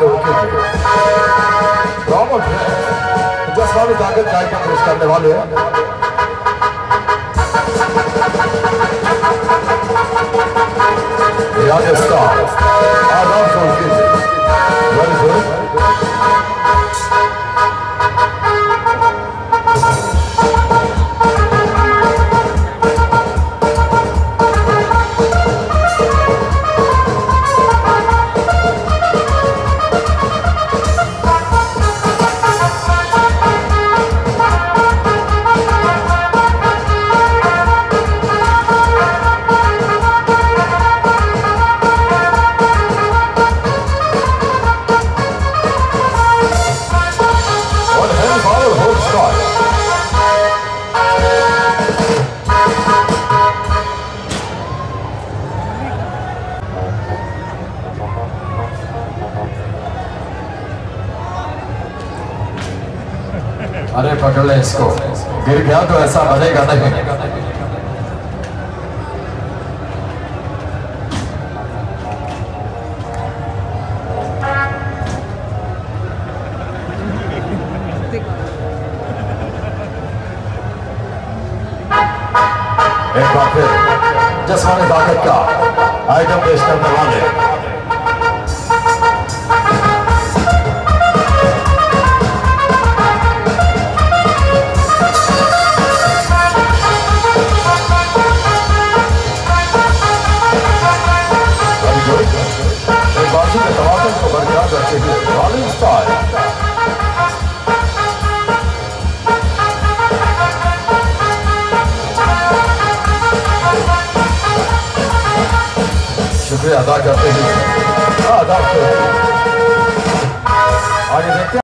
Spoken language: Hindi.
उनके लिए रॉबर्ट है जसवानी ताकत का आइटम पेश करने वाले हैं। स्टार आराम से उनके लिए वेरी गुड। अरे पकड़ ले इसको, गिर गया तो ऐसा बनेगा नहीं। एक बार फिर जसवानी ताकत का आइटम पेश करने वाले को बरकरार रखते हुए रॉलिंग स्टार शुक्रिया अदा करते हुए आगे देखते हैं।